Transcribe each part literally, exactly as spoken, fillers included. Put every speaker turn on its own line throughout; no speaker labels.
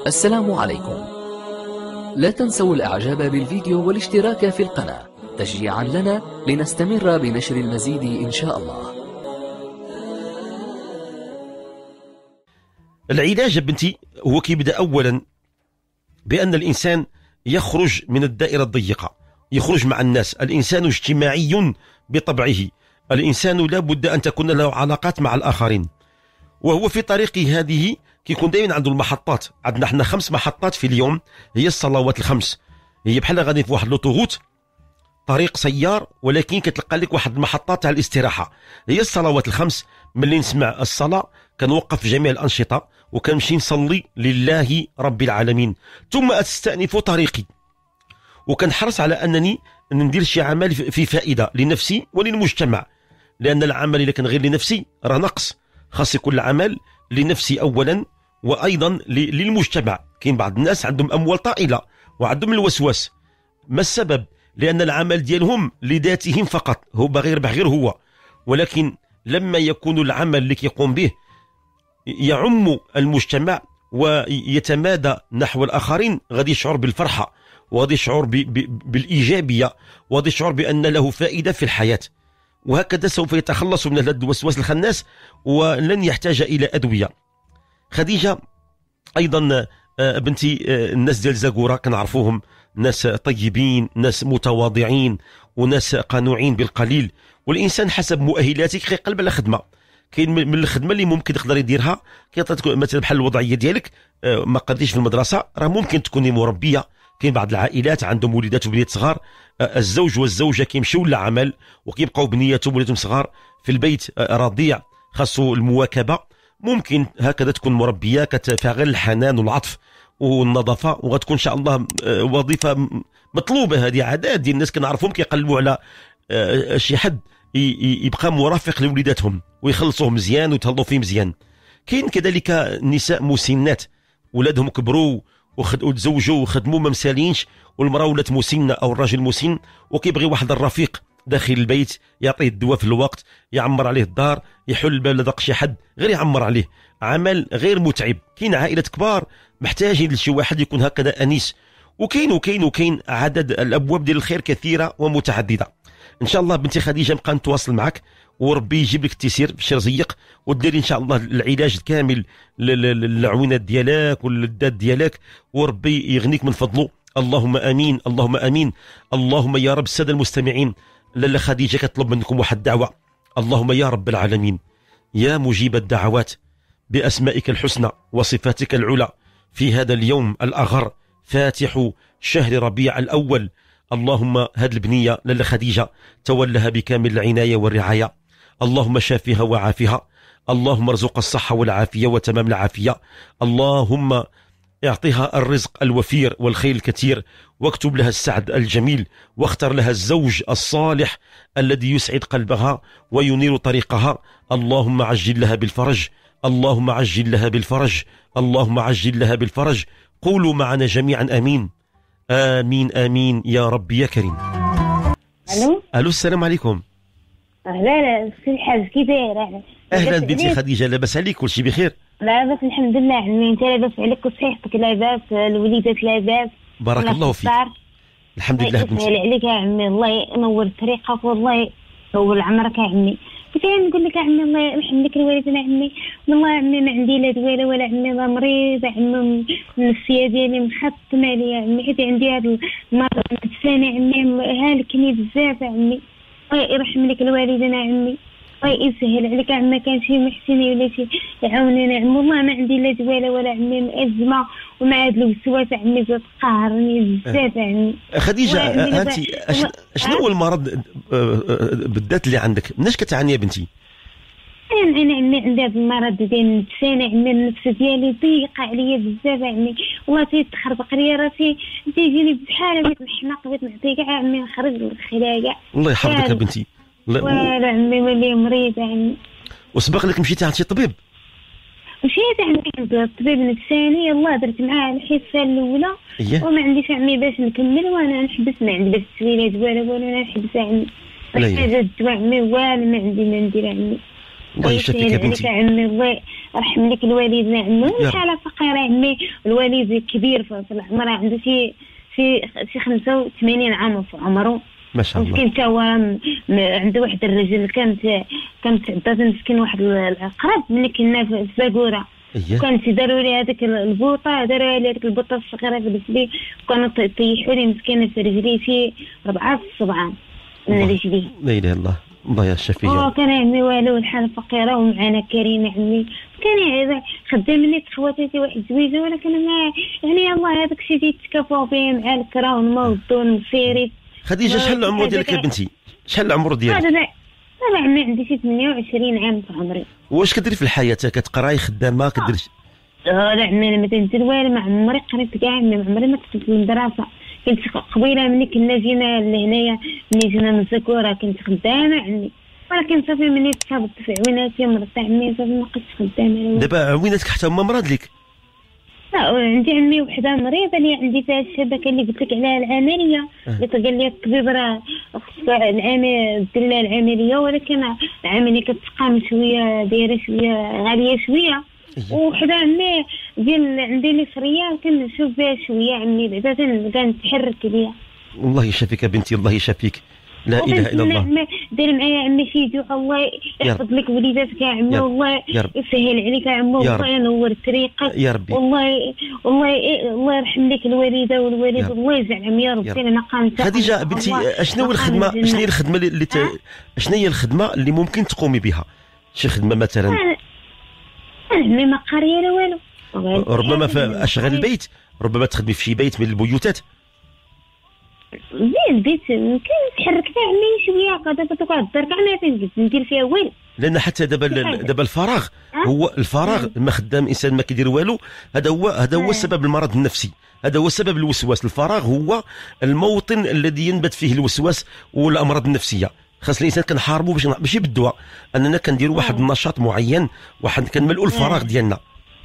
السلام عليكم. لا تنسوا الإعجاب بالفيديو والاشتراك في القناة تشجيعا لنا لنستمر بنشر المزيد إن شاء الله.
العلاج بنتي هو كيبدأ أولا بأن الإنسان يخرج من الدائرة الضيقة، يخرج مع الناس. الإنسان اجتماعي بطبعه، الإنسان لا بد أن تكون له علاقات مع الآخرين، وهو في طريق هذه كيكون دائما عنده المحطات. عندنا احنا خمس محطات في اليوم، هي الصلوات الخمس، هي بحال غادي في واحد لوطوغوت طريق سيار، ولكن كتلقى لك واحد المحطات تاع الاستراحه. هي الصلوات الخمس، ملي نسمع الصلاه كنوقف جميع الانشطه وكنمشي نصلي لله رب العالمين، ثم استأنف طريقي وكنحرص على انني ندير شي عمل في فائده لنفسي وللمجتمع، لان العمل اذا كان غير لنفسي راه نقص. خاص يكون العمل لنفسي اولا وايضا للمجتمع. كاين بعض الناس عندهم اموال طائله وعندهم الوسواس. ما السبب؟ لان العمل ديالهم لذاتهم فقط، هو باغي يربح غير هو، ولكن لما يكون العمل اللي كيقوم به يعم المجتمع ويتمادى نحو الاخرين، غادي يشعر بالفرحه وغادي يشعر بالايجابيه وغادي يشعر بان له فائده في الحياه، وهكذا سوف يتخلص من هذا الوسواس الخناس ولن يحتاج الى ادويه. خديجه ايضا بنتي، الناس ديال زاكورا كنعرفوهم ناس طيبين، ناس متواضعين، وناس قانوعين بالقليل، والانسان حسب مؤهلاته كيقلب على خدمه. كاين من الخدمه اللي ممكن تقدر يديرها، كيعطيك مثلا بحال الوضعيه ديالك ما قديش في المدرسه، راه ممكن تكوني مربيه. كاين بعض العائلات عندهم وليدات وبنيات صغار، الزوج والزوجه كيمشيو للعمل وكيبقاو بنياتهم وليدهم صغار في البيت رضيع، خاصو المواكبه. ممكن هكذا تكون مربيه كتفاعل الحنان والعطف والنظافه، وغتكون ان شاء الله وظيفه مطلوبه. هذه عادات ديال الناس كنعرفهم كيقلبوا على شي حد يبقى مرافق لوليداتهم ويخلصوه مزيان ويتهلاو فيه مزيان. كاين كذلك نساء مسنات ولادهم كبروا وتزوجوا وخدموا ما مسالينش، والمراه ولات مسنه او الراجل مسن وكيبغي واحد الرفيق داخل البيت يعطيه الدواء في الوقت، يعمر عليه الدار، يحل الباب لدق شي حد غير يعمر عليه، عمل غير متعب. كاين عائلات كبار محتاجين لشي واحد يكون هكذا انيس. وكاين وكاين وكاين عدد الابواب ديال الخير كثيره ومتعدده. ان شاء الله بنتي خديجه نبقى نتواصل معك، وربي يجيب لك التيسير في رزيق، وديري ان شاء الله العلاج الكامل للعوينات ديالك واللذات ديالك، وربي يغنيك من فضله. اللهم امين، اللهم امين. اللهم يا رب. الساده المستمعين، لاله خديجه كتطلب منكم واحد الدعوه. اللهم يا رب العالمين، يا مجيب الدعوات، باسمائك الحسنى وصفاتك العلى، في هذا اليوم الاغر فاتح شهر ربيع الاول، اللهم هاد البنيه لاله خديجه تولها بكامل العنايه والرعايه. اللهم شافها وعافها، اللهم ارزق الصحه والعافيه وتمام العافيه. اللهم اعطيها الرزق الوفير والخير الكثير، واكتب لها السعد الجميل، واختر لها الزوج الصالح الذي يسعد قلبها وينير طريقها. اللهم عجل لها بالفرج، اللهم عجل لها بالفرج، اللهم عجل لها بالفرج. قولوا معنا جميعا امين امين امين يا رب يا كريم.
الو
الو السلام عليكم.
اهلا سي الحاج، كي دايره؟
اهلا بنتي خديجه، لاباس عليك؟ كل شيء بخير؟
لاباس الحمد لله عمي. انت لاباس عليك وصحتك لاباس؟ الوليدات لاباس؟
بارك الله فيك. الحمد لله بنتي.
الله عليك يا عمي، الله ينور طريقك والله يطول عمرك يا عمي. كنت نقول لك يا عمي الله يرحم لك الوالدين يا عمي، والله يا عمي ما عندي لا دواء ولا عمي لا مريض يا عمي، النفسيه ديالي محطمه لي يا عمي، حيت عندي هذا المرض الثاني يا عمي هالكني بزاف يا عمي. الله يرحم لك الوالدين يا عمي، الله يسهل عليك يا عمي. كان شي محسنين ولا شي يعاونوني يا عمي، والله ما عندي لا دواء ولا عمي، مأزمه ومع هذا الوسواس يا عمي زاد قهرني بزاف يا عمي.
خديجه انت شنو هو المرض بالذات اللي عندك؟ مناش كتعاني يا بنتي؟
انا انا عمي عندي هذا المرض ديال النفساني يا عمي، النفس ديالي ضيقه عليا بزاف يا عمي، والله تيتخربق ليا راسي، تيجيني بحال بغيت نحماق بغيت نعطي كاع عمي نخرج للخلا كاع. الله
يحفظك يا بنتي.
والو عمي ولي مريض يا عمي.
وسبق لك مشيتي عند شي طبيب؟
مشيت عند الطبيب النفساني، يلاه درت معاه الحصه الاولى وما عنديش عمي باش نكمل، وانا نحبس ما عندي باش التسويلات ولا والو، انا نحبس عمي. حاجه الدواء عمي والو ما عندي ما ندير عمي.
الله يشفيك يا بنتي.
عمي الله يرحم لك الوالدين عمي، حاله فقيره عمي، الوالد كبير في العمر، عنده شي شي شي خمسة وثمانين عام في عمره
ما شاء الله.
مسكين تا هو عنده واحد الرجل كانت كانت عدات مسكين واحد العقرب ملي كنا في باكوره،
إيه؟
كانت داروا لي هذيك البوطه، داروا لي هذيك البوطه الصغيره في رجلي، وكانوا طيحوا لي مسكينه في رجلي شي ربعه صبعان من رجلي.
لا اله الا الله، الله يشفيه.
اه كان عمي والو الحال فقيره ومعنا كريمه عمي، كان خدامني خواتاتي واحد زويجه، ولكن ما يعني الله هذاك الشيء اللي تكافوا به مع الكرا والما والدون والسيريف.
خديجه شحال العمر ديالك يا بنتي؟ شحال العمر ديالك؟
انا انا عمي عندي شي ثمانية وعشرين عام في عمري.
واش كديري في الحياه؟ كتقراي، خدامه، كديري؟
اه لا عمي انا ما تندير والو، ما عمري قريت كاع عمي، ما عمري ما كتبت في المدرسه، كنت قبيله ملي كنا جينا لهنايا ملي جينا من زكوره كنت خدامه عمي، ولكن صافي ملي تصابت في عويناتي مرضت عمي صافي ما بقيتش خدامه.
دابا عويناتك حتى هما مرض لك؟
لا عندي عمي وحده مريضه اللي عندي فيها الشبكه اللي قلت لك عليها العمليه، اللي قال لي الطبيب راه خصك العمليه دير لها العمليه، ولكن العمليه كتقام شويه دايره شويه غاليه شويه. وحده عمي ديال عندي لي فريه كنشوف بها شويه عمي بعدا كنتحرك ليا.
الله يشافيك يا بنتي، الله يشافيك. لا اله الا الله.
دير معايا عمي شي دعاء الله يحفظ لك وليداتك يا عمي، والله يسهل عليك يا عمي، والله ينور طريقك
يا ربي،
والله والله الله يرحم لك الوالده والوالد، الله يجعل عمي يا ربي لنا قامت.
خديجه بنتي اشنو هو الخدمه، شنو هي الخدمه اللي ت... شنو هي الخدمه اللي ممكن تقومي بها؟ شي خدمه مثلا؟
انا عمي ما قاريه لا والو،
ربما في اشغال البيت، ربما تخدمي في شي بيت من البيوتات.
زين البيت يمكن تحرك فيها عمي شويه، قاعده تقعد الدار كاع ما فين ندير فيها والو،
لان حتى دابا دابا الفراغ هو الفراغ ما خدام انسان ما كيدير والو، هذا هو هذا هو سبب المرض النفسي، هذا هو سبب الوسواس. الفراغ هو الموطن الذي ينبت فيه الوسواس والامراض النفسيه. خاص الانسان كنحاربوا باش ماشي بالدواء، اننا كنديروا واحد النشاط معين، واحد كنملؤوا الفراغ ديالنا.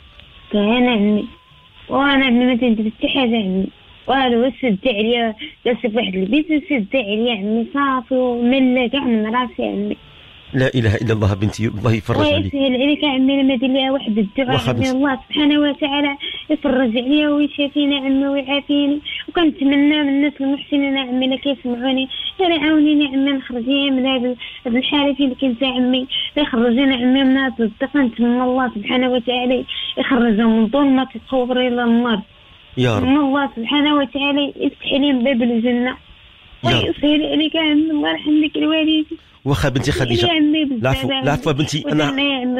كان عمي وانا عمي ما تندير حتى حاجه عمي، والو سد عليا جالسه في واحد البيت سد عليا عمي صافي وملا كاع من راسي عمي.
لا اله الا الله بنتي، الله يفرج عليك.
ويسهل عليك عمي لما دير ليها واحد الدعاء عمي، الله سبحانه وتعالى يفرج عليا ويشافيني عمي ويعافيني. وكنتمنى من الناس المحسنين عمي اللي كيسمعوني يا عاونيني عمي نخرجي من هذه الحاله اللي كنت عمي، يخرجيني عمي من هذا الضيق. نتمنى الله سبحانه وتعالى يخرجهم من ظلمه القبر الى النار
يا رب.
الله سبحانه وتعالى يفتح لي باب الجنه ويسهل عليك عمي، الله يرحم لك الوالدين.
واخا بنتي خديجه، العفو العفو بنتي، انا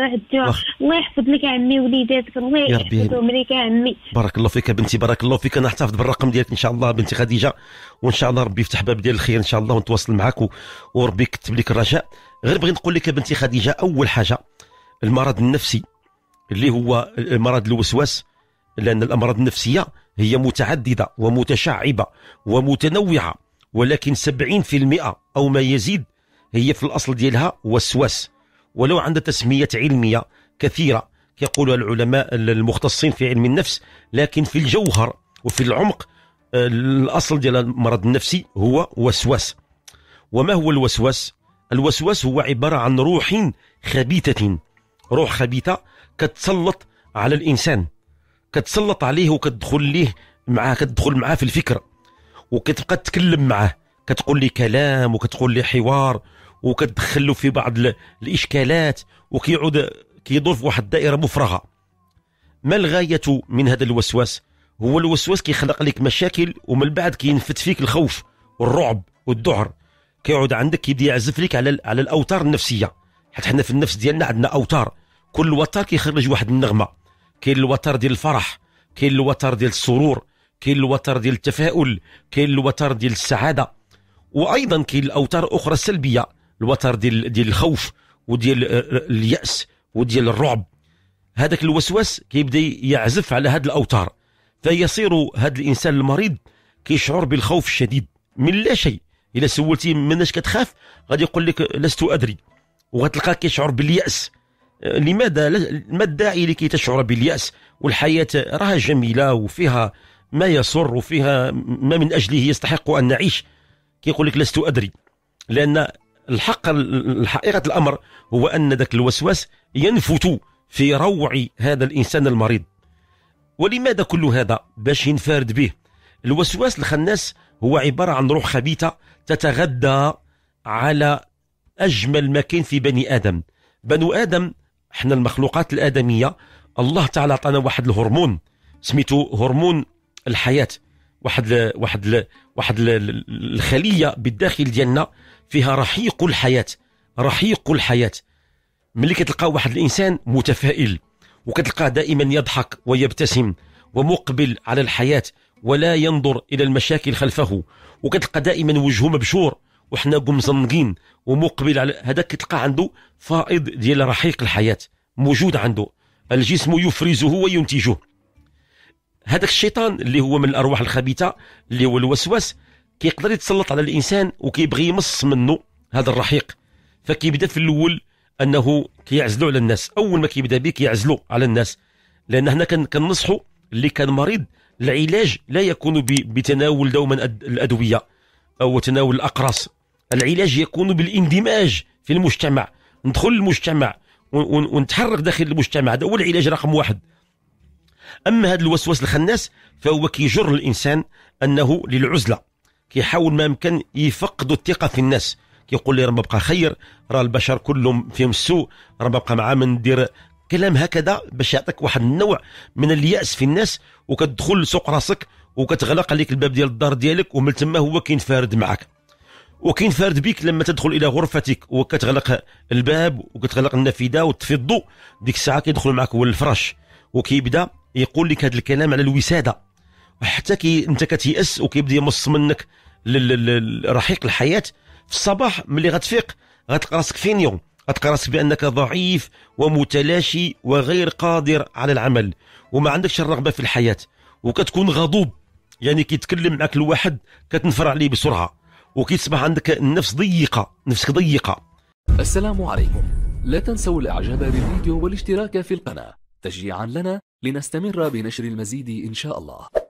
الله يحفظ لك عمي وليداتك، الله يحفظهم لك عمي.
بارك الله فيك بنتي، بارك الله فيك. انا احتفظ بالرقم ديالك ان شاء الله بنتي خديجه، وان شاء الله ربي يفتح باب ديال الخير ان شاء الله ونتواصل معك وربي يكتب لك الرجاء. غير بغيت نقول لك يا بنتي خديجه، اول حاجه المرض النفسي اللي هو مرض الوسواس، لان الامراض النفسيه هي متعدده ومتشعبه ومتنوعه، ولكن سبعين بالمئة او ما يزيد هي في الأصل ديالها وسواس، ولو عندها تسميات علمية كثيرة كيقولها العلماء المختصين في علم النفس، لكن في الجوهر وفي العمق الأصل ديال المرض النفسي هو وسواس. وما هو الوسواس؟ الوسواس هو عبارة عن روح خبيثة، روح خبيثة كتسلط على الإنسان، كتسلط عليه وكتدخل ليه معاه، كتدخل معاه في الفكر وكتبقى تتكلم معاه، كتقول لي كلام وكتقول لي حوار وكتدخلوا في بعض الاشكالات وكيعود كيدور في واحد الدائره مفرغه. ما الغايه من هذا الوسواس؟ هو الوسواس كيخلق لك مشاكل، ومن بعد كينفت فيك الخوف والرعب والذعر، كيعود عندك كيبدا يعزف لك على على الاوتار النفسيه. حيت حنا في النفس ديالنا عندنا اوتار، كل وتر كيخرج واحد النغمه. كاين الوتر ديال الفرح، كاين الوتر ديال السرور، كاين الوتر ديال التفاؤل، كاين الوتر ديال السعاده، وايضا كاين الاوتار اخرى سلبيه، الوتر ديال ديال الخوف وديال الياس وديال الرعب. هذاك الوسواس كيبدا يعزف على هذه الاوتار، فيصير هذا الانسان المريض كيشعر بالخوف الشديد من لا شيء. الا سولتيه مناش كتخاف غادي يقول لك لست ادري، وغتلقاه كيشعر بالياس. لماذا؟ ما الداعي لكي تشعر بالياس والحياه راها جميله وفيها ما يسر وفيها ما من اجله يستحق ان نعيش؟ كيقول لك لست ادري، لان الحق الحقيقة الأمر هو أن ذاك الوسواس ينفت في روع هذا الإنسان المريض. ولماذا كل هذا؟ باش ينفرد به. الوسواس الخناس هو عبارة عن روح خبيثة تتغذى على أجمل ما كاين في بني آدم. بنو آدم احنا المخلوقات الآدمية، الله تعالى عطانا واحد الهرمون سميتو هرمون الحياة، واحد ل... واحد ل... واحد ل... الخلية بالداخل ديالنا فيها رحيق الحياة. رحيق الحياة ملي كتلقى واحد الإنسان متفائل وكتلقاه دائما يضحك ويبتسم ومقبل على الحياة ولا ينظر إلى المشاكل خلفه، وكتلقى دائما وجهه مبشور وحنا مزنقين ومقبل على هذاك، كتلقى عنده فائض ديال رحيق الحياة موجود عنده، الجسم يفرزه وينتجه. هذاك الشيطان اللي هو من الأرواح الخبيثة اللي هو الوسواس كيقدر يتسلط على الإنسان وكيبغي يمص منه هذا الرحيق. فكيبدا في الأول أنه كيعزلوا على الناس، أول ما كيبدا به كيعزلوا على الناس، لأن هنا كننصحوا اللي كان مريض العلاج لا يكون بتناول دوما الأدوية أو تناول الأقراص، العلاج يكون بالاندماج في المجتمع، ندخل المجتمع ونتحرك داخل المجتمع، هذا هو العلاج رقم واحد. أما هذا الوسواس الخناس فهو كيجر الإنسان أنه للعزلة، كيحاول ما يمكن يفقد الثقة في الناس، كيقول لي راه ما بقى خير، راه البشر كلهم فيهم السوء، راه ما بقى معاه من ندير كلام هكذا باش يعطيك واحد النوع من اليأس في الناس، وكتدخل لسوق راسك وكتغلق عليك الباب ديال الدار ديالك، ومن تما هو كينفارد معك وكينفارد بك لما تدخل الى غرفتك وكتغلق الباب وكتغلق النافذه وتطفي الضوء، ديك الساعه كيدخل معك هو الفراش وكيبدا يقول لك هذا الكلام على الوساده، وحتى كي انت كتيأس وكيبدا يمص منك رحيق الحياه. في الصباح ملي غتفيق غتلقى راسك فينيون، غتلقى راسك بانك ضعيف ومتلاشي وغير قادر على العمل وما عندكش الرغبه في الحياه، وكتكون غضوب، يعني كيتكلم معك الواحد كتنفر عليه بسرعه، وكيتصبح عندك النفس ضيقه، نفسك ضيقه.
السلام عليكم، لا تنسوا الاعجاب بالفيديو والاشتراك في القناه تشجيعا لنا لنستمر بنشر المزيد ان شاء الله.